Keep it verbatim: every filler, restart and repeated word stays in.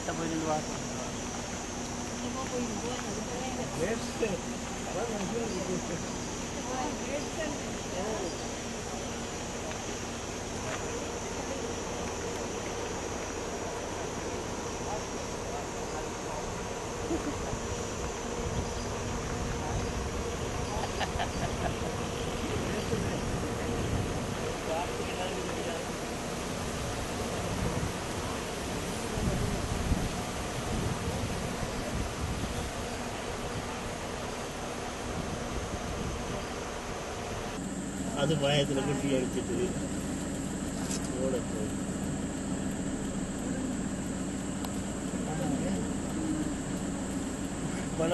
kita போய் நின்று பார்க்கலாம். அது பயத்தில் குட்டி அடிச்சிட்டு ஓட போகுது.